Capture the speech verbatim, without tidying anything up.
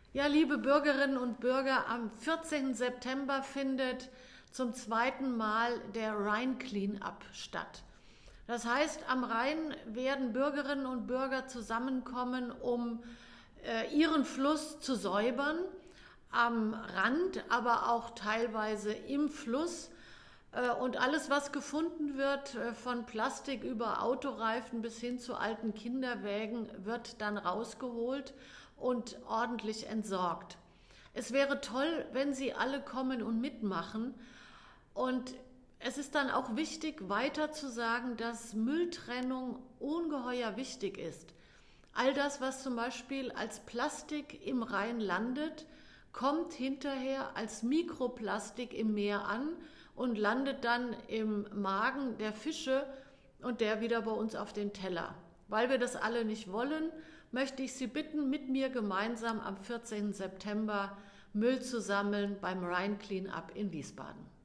Ja, liebe Bürgerinnen und Bürger, am vierzehnten September findet zum zweiten Mal der Rhine Cleanup statt. Das heißt, am Rhein werden Bürgerinnen und Bürger zusammenkommen, um äh, ihren Fluss zu säubern, am Rand, aber auch teilweise im Fluss. Äh, und alles, was gefunden wird, äh, von Plastik über Autoreifen bis hin zu alten Kinderwägen, wird dann rausgeholt und ordentlich entsorgt. Es wäre toll, wenn Sie alle kommen und mitmachen. Und es ist dann auch wichtig, weiter zu sagen, dass Mülltrennung ungeheuer wichtig ist. All das, was zum Beispiel als Plastik im Rhein landet, kommt hinterher als Mikroplastik im Meer an und landet dann im Magen der Fische und der wieder bei uns auf den Teller. Weil wir das alle nicht wollen, möchte ich Sie bitten, mit mir gemeinsam am vierzehnten September Müll zu sammeln beim Rhine Cleanup in Wiesbaden.